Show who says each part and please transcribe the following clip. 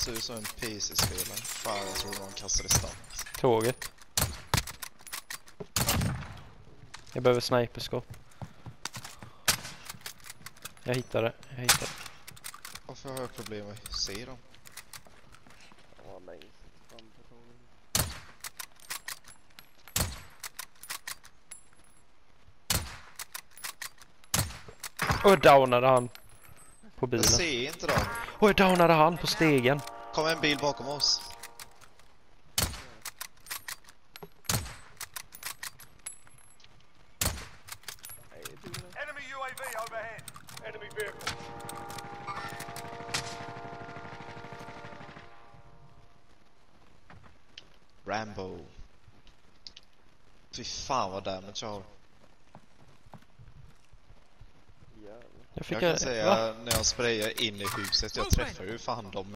Speaker 1: ser ut som en PC-spelare. Fan, jag tror någon kastade snabbt.
Speaker 2: Tåget. Jag behöver sniperskott. Jag hittade.
Speaker 1: Varför har jag problem med att se dem?
Speaker 3: Ja, längst fram på tåget.
Speaker 2: Och jag downade han på bilen.
Speaker 1: Jag ser inte dem.
Speaker 2: Och jag downade han på stegen.
Speaker 1: Kommer en bil bakom oss.
Speaker 4: Enemy UAV overhead. Enemy vehicle.
Speaker 1: Rambo. Fy fan vad damage jag har.
Speaker 2: Jag fick
Speaker 1: Jag kan säga när jag sprayar in i huset, jag träffar ju fan dem.